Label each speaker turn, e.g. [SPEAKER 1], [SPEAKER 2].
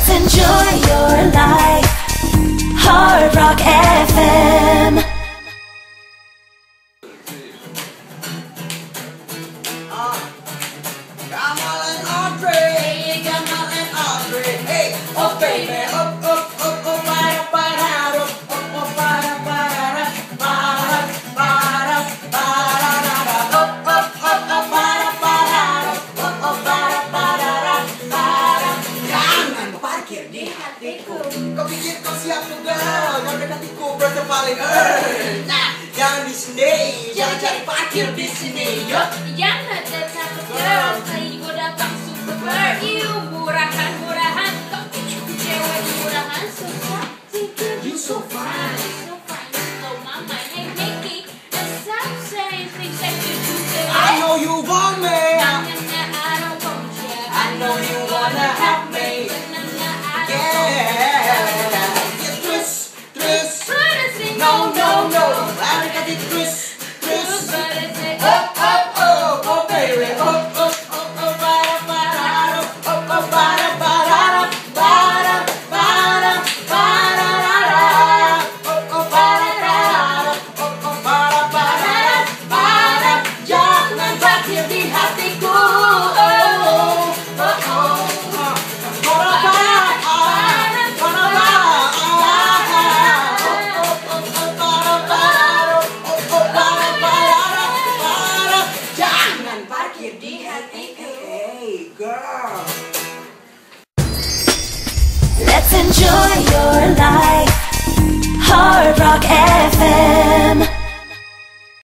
[SPEAKER 1] Let's enjoy your life. Hard Rock FM.
[SPEAKER 2] Gamal and Audrey, Gamal and Audrey, hey, oh baby, up, up, up, up, para, para, up, up, up, para, para, para, para, para, up, up, up, up, para, para, up, up, para, para, para. Jangan parkir di hatiku. Kau pikir kau siap juga? Kau dekatiku bertepaling. Nah, jangan di sini, jangan cari parkir di sini, yo.
[SPEAKER 3] Jangan datang ke girl, kali gue datang super girl. Iu murahan, kau pikir cewek murahan susah.
[SPEAKER 2] You so fine.
[SPEAKER 3] So fine, so mama, hey, Mickey, stop saying things that you do.
[SPEAKER 2] I know you want me.
[SPEAKER 3] Nah, I don't want you.
[SPEAKER 2] I know you wanna have me. Yeah. Get twist, twist. No, no, no. I got it twist, twist. Up, up, up, oh baby. Up, up, up, up, para, para, up, up, up, para, para, para, para, para, up, up, para, para, up, up, para, para, para. Jangan parkir di hatiku. Oh, oh, oh, oh. Hey girl.
[SPEAKER 1] Let's enjoy your life. Hard Rock FM.